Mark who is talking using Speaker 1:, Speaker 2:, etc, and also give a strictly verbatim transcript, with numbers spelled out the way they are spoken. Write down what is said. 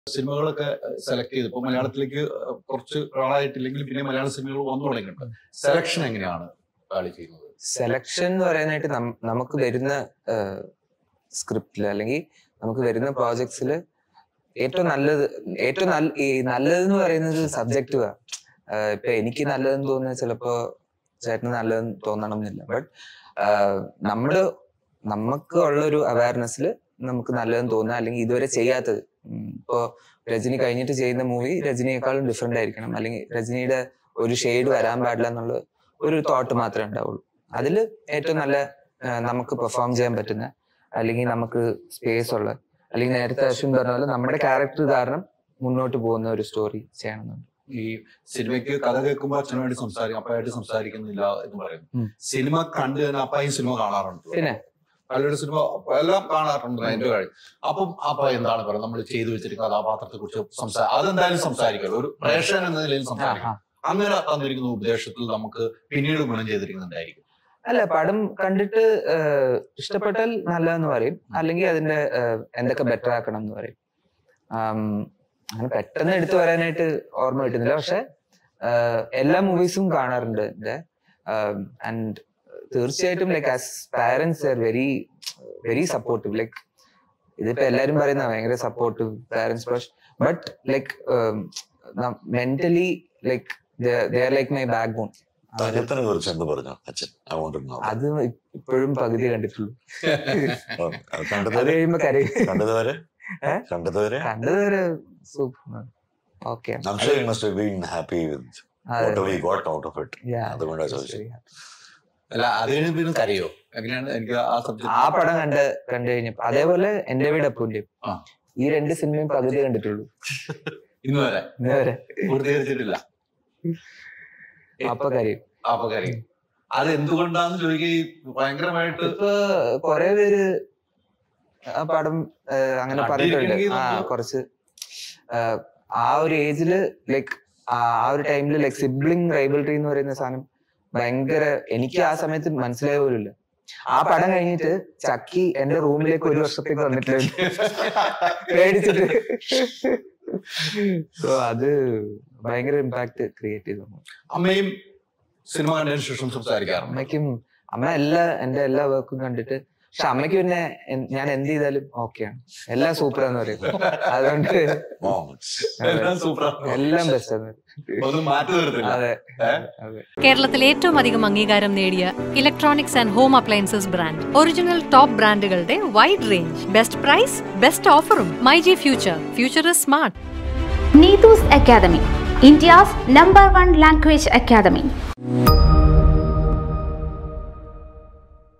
Speaker 1: സിനിമകളൊക്കെ സെലക്ട് ചെയ്ത് ഇപ്പോൾ മലയാളത്തിലേക്ക് കുറച്ച് ആളായിട്ടില്ലെങ്കിൽ പിന്നെ മലയാള സിനിമകൾ വന്നു തുടങ്ങിയിട്ടുണ്ട്. സെലക്ഷൻ എങ്ങനെയാണ് കാളി ചെയ്യുന്നത്?
Speaker 2: സെലക്ഷൻ എന്ന് പറയാനായിട്ട് നമുക്ക് വരുന്ന സ്ക്രിപ്റ്റില് അല്ലെങ്കിൽ നമുക്ക് വരുന്ന പ്രോജക്ട്സിൽ ഏറ്റവും നല്ലത് ഏറ്റവും നല്ല ഈ നല്ലതെന്ന് പറയുന്നത് സബ്ജക്റ്റീവാ. ഇപ്പൊ എനിക്ക് നല്ലതെന്ന് തോന്നുന്നത് ചിലപ്പോ ചേട്ടന് നല്ലതെന്ന് തോന്നണം എന്നില്ല. ബട്ട് നമ്മുടെ നമുക്ക് ഉള്ളൊരു അവയർനെസ്സിൽ നമുക്ക് നല്ലതെന്ന് തോന്നുക, അല്ലെങ്കിൽ ഇതുവരെ ചെയ്യാത്തത്. ഇപ്പോ രജനി കഴിഞ്ഞിട്ട് ചെയ്യുന്ന മൂവി രജനിയെക്കാളും ഡിഫറെന്റ് ആയിരിക്കണം, അല്ലെങ്കിൽ രജനിയുടെ ഒരു ഷെയ്ഡ് വരാൻ പാടില്ല എന്നുള്ള ഒരു തോട്ട് മാത്രമേ ഉണ്ടാവുള്ളൂ. അതിൽ ഏറ്റവും നല്ല നമുക്ക് പെർഫോം ചെയ്യാൻ പറ്റുന്ന, അല്ലെങ്കിൽ നമുക്ക് സ്പേസ് ഉള്ള, അല്ലെങ്കിൽ നേരത്തെ അശ്വിൻ പറഞ്ഞ പോലെ നമ്മുടെ ക്യാരക്ടർ കാരണം മുന്നോട്ട് പോകുന്ന ഒരു സ്റ്റോറി ചെയ്യണമെന്നുണ്ട്.
Speaker 1: ഈ സിനിമയ്ക്ക് കഥ കേൾക്കുമ്പോൾ അച്ഛനുമായിട്ട് സംസാരിക്കും, അപ്പായിട്ട് സംസാരിക്കുന്നില്ല എന്ന് പറയുന്നു. സിനിമ കണ്ടു തന്നെ അപ്പായും സിനിമ കാണാറുണ്ട്.
Speaker 2: പിന്നെ
Speaker 1: പലരുടെ സിനിമ എല്ലാം കാണാറുണ്ട് അതിന്റെ കാര്യം. അപ്പം അപ്പ എന്താണ് പറയുക, നമ്മൾ ചെയ്തു വെച്ചിരിക്കുന്ന കഥാപാത്രത്തെ കുറിച്ച് സംസാരിക്കും, അതെന്തായാലും സംസാരിക്കുമല്ലോ, ഒരു പ്രേക്ഷകൻ എന്ന നിലയിൽ സംസാരിക്കും. അങ്ങനെ തന്നിരിക്കുന്ന ഉപദേശത്തിൽ നമുക്ക് പിന്നീട് ഗുണം ചെയ്തിരിക്കുന്നുണ്ടായിരിക്കും.
Speaker 2: അല്ല, പടം കണ്ടിട്ട് ഇഷ്ടപ്പെട്ടാൽ നല്ലതെന്ന് പറയും, അല്ലെങ്കിൽ അതിന്റെ എന്തൊക്കെ ബെറ്റർ ആക്കണം എന്ന് പറയും. അങ്ങനെ പെട്ടെന്ന് എടുത്തു പറയാനായിട്ട് ഓർമ്മ കിട്ടുന്നില്ല. പക്ഷെ എല്ലാ മൂവീസും കാണാറുണ്ട് എന്റെ. ആൻഡ് തീർച്ചയായിട്ടും like as parents are very very supportive. Like ഇതിപ്പോ എല്ലാരും പറയുന്ന ഭയങ്കര supportive parents, but like mentally like they are like my backbone.
Speaker 3: അത്
Speaker 2: ഇപ്പോഴും പകുതി കണ്ടിട്ടുള്ളൂ. അത് കഴിയുമ്പോ കരയും.
Speaker 3: കണ്ടതുവരെ
Speaker 2: കണ്ടതുവരെ സൂപ്പർ. ഓക്കെ, ആ പടം കണ്ട് കണ്ടു കഴിഞ്ഞപ്പോ അതേപോലെ എന്റെ വീട് അപ്പൂന്റെ ഈ രണ്ട് സിനിമയും പകുതി കണ്ടിട്ടുള്ളൂ
Speaker 1: ഇന്ന് വരെ.
Speaker 2: ഇന്ന് വരെ
Speaker 1: പൂർത്തീകരിച്ചിട്ടില്ല.
Speaker 2: അപ്പൊ കരയും.
Speaker 1: അപ്പൊ കരയും. അത് എന്തുകൊണ്ടാന്ന് ചോദിക്കുക. ഭയങ്കരമായിട്ട്
Speaker 2: ഇപ്പൊ കൊറേ പേര് ആ പടം അങ്ങനെ പറഞ്ഞിട്ടുണ്ട്. ആ കുറച്ച് ആ ഒരു ഏജില് ലൈക്ക് ആ ഒരു ടൈമില് ലൈക്ക് സിബ്ലിംഗ് റൈവൽറി എന്ന് പറയുന്ന സാധനം ഭയങ്കര, എനിക്ക് ആ സമയത്ത് മനസ്സിലായ പോലും ഇല്ല. ആ പടം കഴിഞ്ഞിട്ട് ചക്കി എന്റെ റൂമിലേക്ക് ഒരു വർഷത്തേക്ക് വന്നിട്ടില്ല പേടിച്ചിട്ട്. സോ അത് ഭയങ്കര ഇമ്പാക്ട് ക്രിയേറ്റ് ചെയ്തു.
Speaker 1: അമ്മയും സിനിമ കണ്ടതിന് ശേഷം സംസാരിക്കാറുണ്ട്.
Speaker 2: അമ്മയ്ക്കും അമ്മ എല്ലാ എന്റെ എല്ലാ വർക്കും കണ്ടിട്ട്, പക്ഷെ അമ്മയ്ക്ക് പിന്നെ ഞാൻ എന്ത് ചെയ്താലും ഓക്കെയാണ്, എല്ലാം സൂപ്പറാന്ന് പറയും. അതുകൊണ്ട് എല്ലാം ബെസ്റ്റ്. അതെ.
Speaker 4: കേരളത്തിൽ ഏറ്റവും അധികം അംഗീകാരം നേടിയ electronics and home appliances brand, original top ബ്രാൻഡുകളുടെ wide range, best price, best ഓഫറും. MyG future, future is smart.
Speaker 5: Neetu's Academy, India's number one language academy.